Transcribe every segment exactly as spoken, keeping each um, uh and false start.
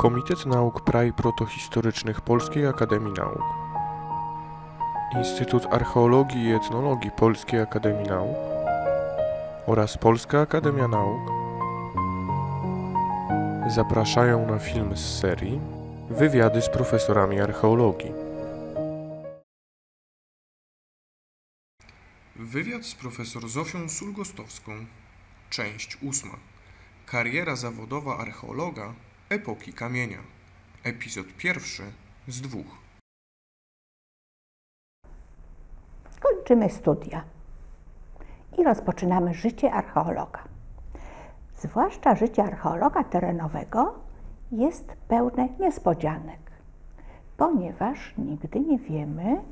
Komitet Nauk Prai Protohistorycznych Polskiej Akademii Nauk, Instytut Archeologii i Etnologii Polskiej Akademii Nauk oraz Polska Akademia Nauk zapraszają na film z serii Wywiady z profesorami archeologii. Wywiad z profesor Zofią Sulgostowską, część ósma. Kariera zawodowa archeologa epoki kamienia. Epizod pierwszy z dwóch. Kończymy studia i rozpoczynamy życie archeologa. Zwłaszcza życie archeologa terenowego jest pełne niespodzianek, ponieważ nigdy nie wiemy,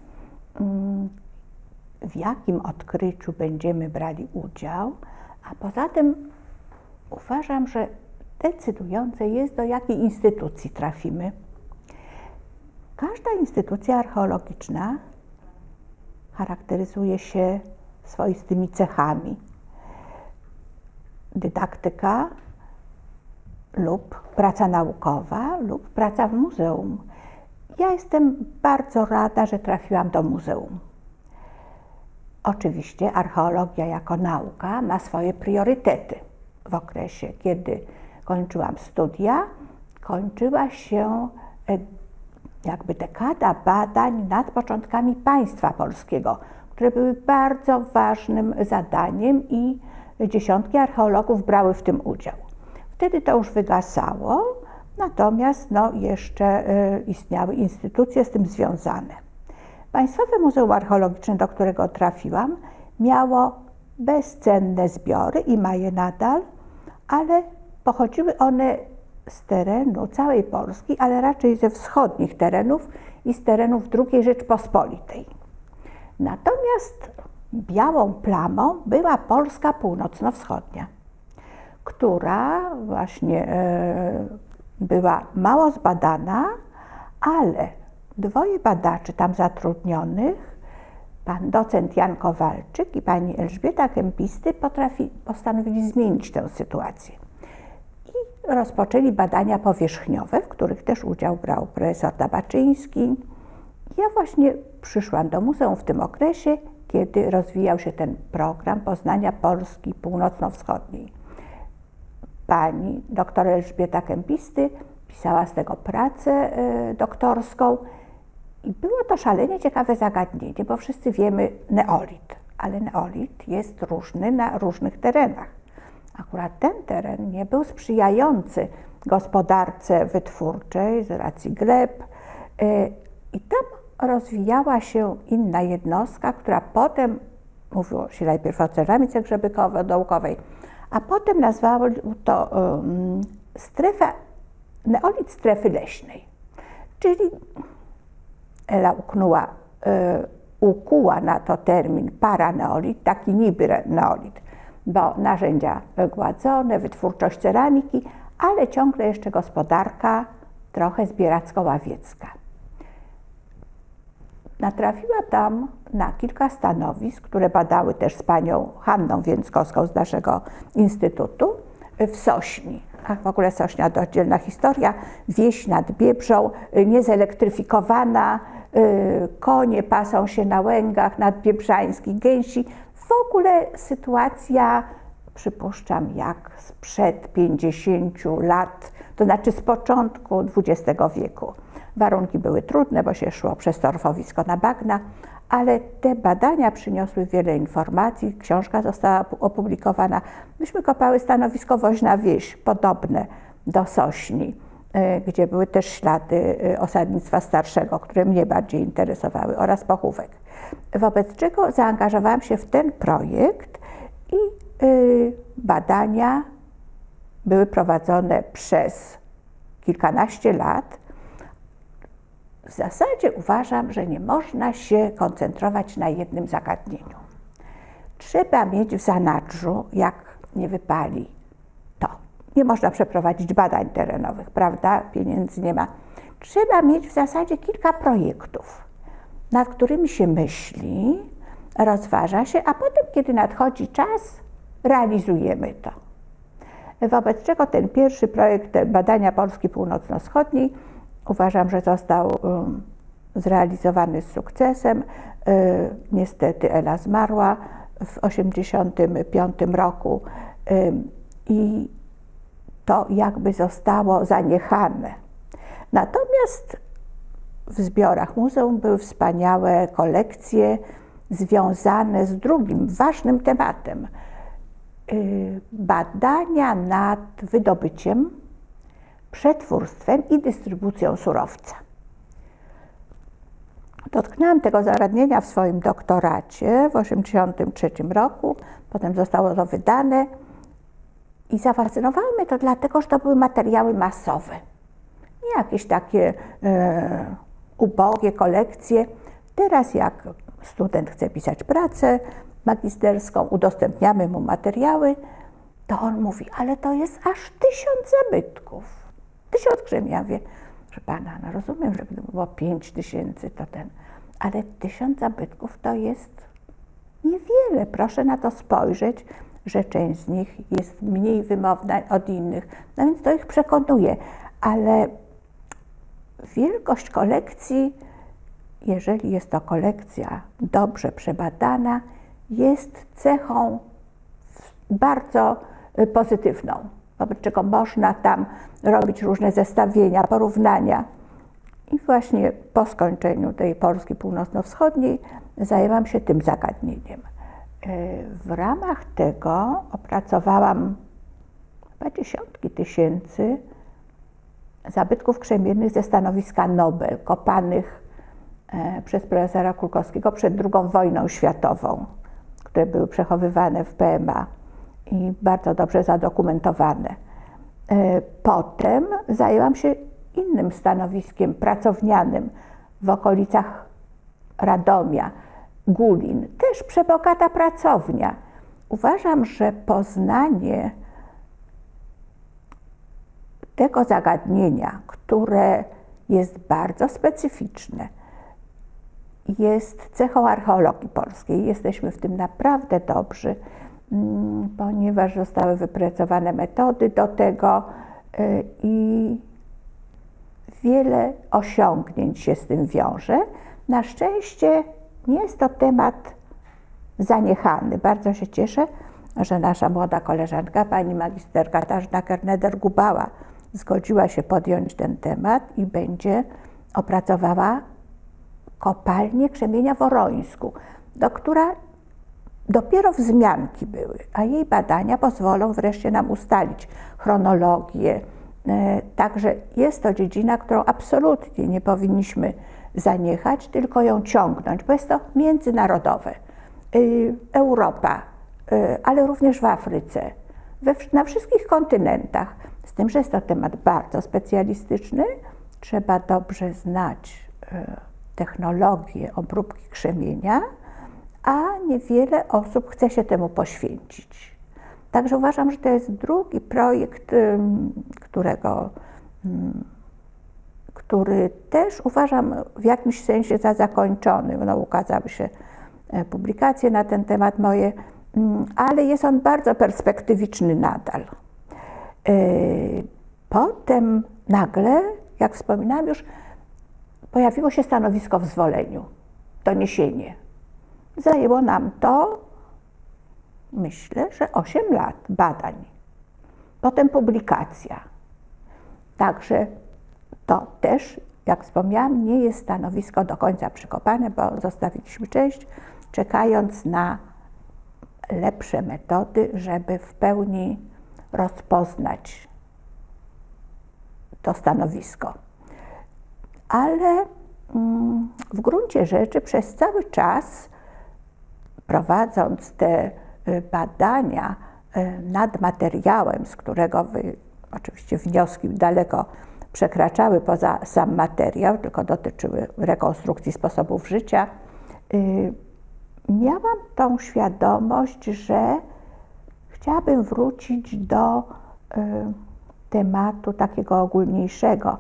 w jakim odkryciu będziemy brali udział, a poza tym uważam, że decydujące jest, do jakiej instytucji trafimy. Każda instytucja archeologiczna charakteryzuje się swoistymi cechami. Dydaktyka lub praca naukowa lub praca w muzeum. Ja jestem bardzo rada, że trafiłam do muzeum. Oczywiście archeologia jako nauka ma swoje priorytety. W okresie, kiedy kończyłam studia, kończyła się jakby dekada badań nad początkami państwa polskiego, które były bardzo ważnym zadaniem i dziesiątki archeologów brały w tym udział. Wtedy to już wygasało, natomiast no, jeszcze istniały instytucje z tym związane. Państwowe Muzeum Archeologiczne, do którego trafiłam, miało bezcenne zbiory i ma je nadal, ale pochodziły one z terenu całej Polski, ale raczej ze wschodnich terenów i z terenów drugiej Rzeczpospolitej. Natomiast białą plamą była Polska północno-wschodnia, która właśnie e, była mało zbadana, ale dwoje badaczy tam zatrudnionych, pan docent Jan Kowalczyk i pani Elżbieta Kempisty, potrafi, postanowili zmienić tę sytuację. I rozpoczęli badania powierzchniowe, w których też udział brał profesor Dabaczyński. Ja właśnie przyszłam do muzeum w tym okresie, kiedy rozwijał się ten program poznania Polski północno-wschodniej. Pani doktor Elżbieta Kempisty pisała z tego pracę y, doktorską i było to szalenie ciekawe zagadnienie, bo wszyscy wiemy neolit, ale neolit jest różny na różnych terenach. Akurat ten teren nie był sprzyjający gospodarce wytwórczej z racji gleb y, i tam rozwijała się inna jednostka, która potem, mówiło się najpierw o ceramice grzebykowo-dołkowej, a potem nazwało to um, strefa, neolit strefy leśnej, czyli Ela uknęła, y, ukuła na to termin paraneolit, taki niby neolit, bo narzędzia gładzone, wytwórczość ceramiki, ale ciągle jeszcze gospodarka trochę zbieracko-ławiecka. Natrafiła tam na kilka stanowisk, które badały też z panią Hanną Więckowską z naszego instytutu w Sośni. A w ogóle Sośnia to oddzielna historia, wieś nad Biebrzą, niezelektryfikowana, konie pasą się na łęgach nadbiebrzańskich, gęsi. W ogóle sytuacja, przypuszczam, jak sprzed pięćdziesięciu lat, to znaczy z początku dwudziestego wieku. Warunki były trudne, bo się szło przez torfowisko na bagna, ale te badania przyniosły wiele informacji, książka została opublikowana. Myśmy kopały stanowisko Woźna Wieś, podobne do Sośni, gdzie były też ślady osadnictwa starszego, które mnie bardziej interesowały, oraz pochówek. Wobec czego zaangażowałam się w ten projekt i badania były prowadzone przez kilkanaście lat. W zasadzie uważam, że nie można się koncentrować na jednym zagadnieniu. Trzeba mieć w zanadrzu, jak nie wypali, to. Nie można przeprowadzić badań terenowych, prawda? Pieniędzy nie ma. Trzeba mieć w zasadzie kilka projektów, nad którymi się myśli, rozważa się, a potem, kiedy nadchodzi czas, realizujemy to. Wobec czego ten pierwszy projekt badania Polski Północno-Wschodniej uważam, że został um, zrealizowany z sukcesem. Y, niestety Ela zmarła w osiemdziesiątym piątym roku y, i to jakby zostało zaniechane. Natomiast w zbiorach muzeum były wspaniałe kolekcje związane z drugim ważnym tematem. Y, badania nad wydobyciem, przetwórstwem i dystrybucją surowca. Dotknęłam tego zagadnienia w swoim doktoracie w tysiąc dziewięćset osiemdziesiątym trzecim roku, potem zostało to wydane i zafascynowało mnie to dlatego, że to były materiały masowe. Nie jakieś takie e, ubogie kolekcje. Teraz jak student chce pisać pracę magisterską, udostępniamy mu materiały, to on mówi, ale to jest aż tysiąc zabytków, tysiąc krzemień. Ja mówię, że pana, no rozumiem, że gdyby było pięć tysięcy, to ten, ale tysiąc zabytków to jest niewiele. Proszę na to spojrzeć, że część z nich jest mniej wymowna od innych, no więc to ich przekonuje, ale wielkość kolekcji, jeżeli jest to kolekcja dobrze przebadana, jest cechą bardzo pozytywną, wobec czego można tam robić różne zestawienia, porównania. I właśnie po skończeniu tej Polski Północno-Wschodniej zajęłam się tym zagadnieniem. W ramach tego opracowałam chyba dziesiątki tysięcy zabytków krzemiennych ze stanowiska Nobel, kopanych przez profesora Kulkowskiego przed drugą wojną światową, które były przechowywane w P M A i bardzo dobrze zadokumentowane. Potem zajęłam się innym stanowiskiem pracownianym w okolicach Radomia, Gulin, też przebogata pracownia. Uważam, że poznanie tego zagadnienia, które jest bardzo specyficzne, jest cechą archeologii polskiej. Jesteśmy w tym naprawdę dobrzy, ponieważ zostały wypracowane metody do tego i wiele osiągnięć się z tym wiąże. Na szczęście nie jest to temat zaniechany. Bardzo się cieszę, że nasza młoda koleżanka, pani magister Katarzyna Kerneder-Gubała, zgodziła się podjąć ten temat i będzie opracowała kopalnię krzemienia w Orońsku, do która dopiero wzmianki były, a jej badania pozwolą wreszcie nam ustalić chronologię. Także jest to dziedzina, którą absolutnie nie powinniśmy zaniechać, tylko ją ciągnąć, bo jest to międzynarodowe. Europa, ale również w Afryce, we, na wszystkich kontynentach. Z tym, że jest to temat bardzo specjalistyczny, trzeba dobrze znać technologię obróbki krzemienia, a niewiele osób chce się temu poświęcić. Także uważam, że to jest drugi projekt, którego, który też uważam w jakimś sensie za zakończony. No, ukazały się publikacje na ten temat moje, ale jest on bardzo perspektywiczny nadal. Potem nagle, jak wspominałam już, pojawiło się stanowisko w Zwoleniu, doniesienie. Zajęło nam to, myślę, że osiem lat badań. Potem publikacja. Także to też, jak wspomniałam, nie jest stanowisko do końca przykopane, bo zostawiliśmy część, czekając na lepsze metody, żeby w pełni rozpoznać to stanowisko. Ale mm, w gruncie rzeczy przez cały czas, prowadząc te badania nad materiałem, z którego wy, oczywiście wnioski daleko przekraczały poza sam materiał, tylko dotyczyły rekonstrukcji sposobów życia, yy, miałam tą świadomość, że chciałabym wrócić do y, tematu takiego ogólniejszego.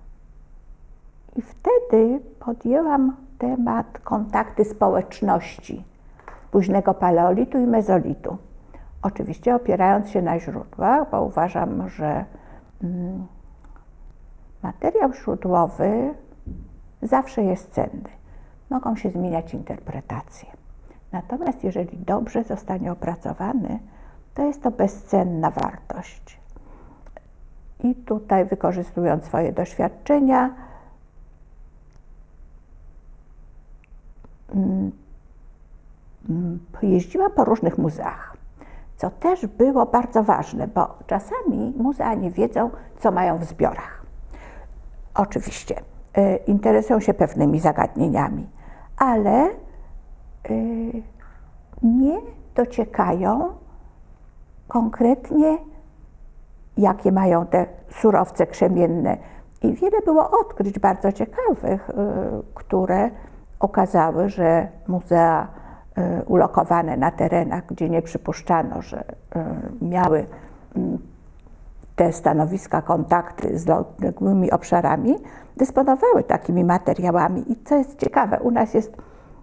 I wtedy podjęłam temat kontakty społeczności późnego paleolitu i mezolitu. Oczywiście opierając się na źródłach, bo uważam, że mm, materiał źródłowy zawsze jest cenny. Mogą się zmieniać interpretacje. Natomiast jeżeli dobrze zostanie opracowany, to jest to bezcenna wartość. I tutaj, wykorzystując swoje doświadczenia, jeździłam po różnych muzeach, co też było bardzo ważne, bo czasami muzea nie wiedzą, co mają w zbiorach. Oczywiście y, interesują się pewnymi zagadnieniami, ale y, nie dociekają konkretnie, jakie mają te surowce krzemienne. I wiele było odkryć bardzo ciekawych, y, które okazały, że muzea y, ulokowane na terenach, gdzie nie przypuszczano, że y, miały y, te stanowiska, kontakty z odległymi obszarami, dysponowały takimi materiałami. I co jest ciekawe, u nas jest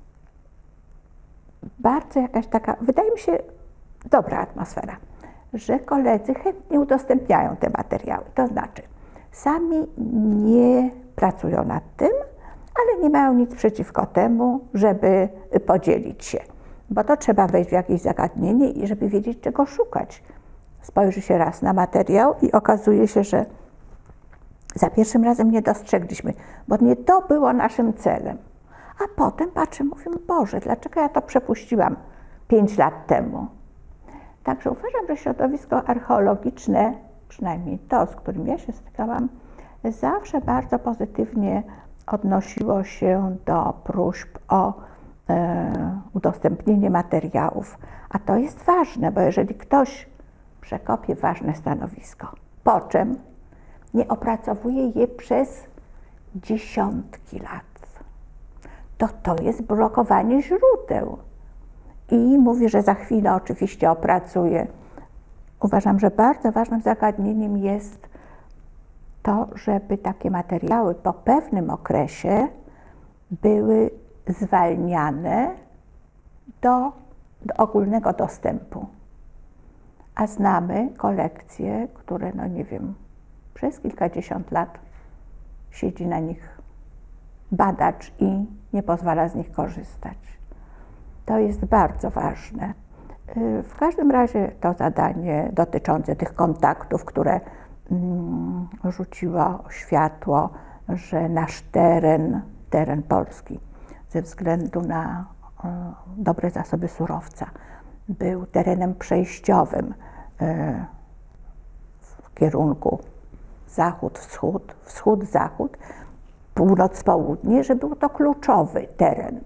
bardzo jakaś taka, wydaje mi się, dobra atmosfera, że koledzy chętnie udostępniają te materiały. To znaczy, sami nie pracują nad tym, ale nie mają nic przeciwko temu, żeby podzielić się. Bo to trzeba wejść w jakieś zagadnienie i żeby wiedzieć, czego szukać. Spojrzy się raz na materiał i okazuje się, że za pierwszym razem nie dostrzegliśmy, bo nie to było naszym celem. A potem patrzę, mówię, Boże, dlaczego ja to przepuściłam pięć lat temu? Także uważam, że środowisko archeologiczne, przynajmniej to, z którym ja się stykałam, zawsze bardzo pozytywnie odnosiło się do próśb o e, udostępnienie materiałów. A to jest ważne, bo jeżeli ktoś przekopie ważne stanowisko, po czym nie opracowuje je przez dziesiątki lat, to to jest blokowanie źródeł. I mówi, że za chwilę oczywiście opracuje. Uważam, że bardzo ważnym zagadnieniem jest to, żeby takie materiały po pewnym okresie były zwalniane do, do ogólnego dostępu. A znamy kolekcje, które, no nie wiem, przez kilkadziesiąt lat siedzi na nich badacz i nie pozwala z nich korzystać. To jest bardzo ważne. W każdym razie to zadanie dotyczące tych kontaktów, które mm, rzuciło światło, że nasz teren, teren Polski, ze względu na e, dobre zasoby surowca, był terenem przejściowym e, w kierunku zachód-wschód, wschód-zachód, północ-południe, że był to kluczowy teren.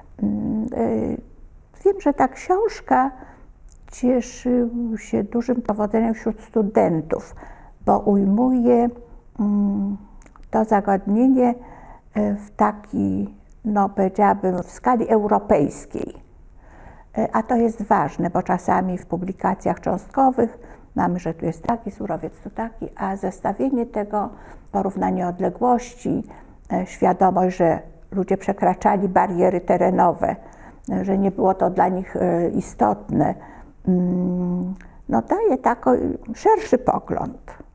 Wiem, że ta książka cieszy się dużym powodzeniem wśród studentów, bo ujmuje to zagadnienie w taki, no powiedziałabym, w skali europejskiej. A to jest ważne, bo czasami w publikacjach cząstkowych mamy, że tu jest taki surowiec, tu taki, a zestawienie tego, porównanie odległości, świadomość, że ludzie przekraczali bariery terenowe, że nie było to dla nich istotne, no daje taki szerszy pogląd.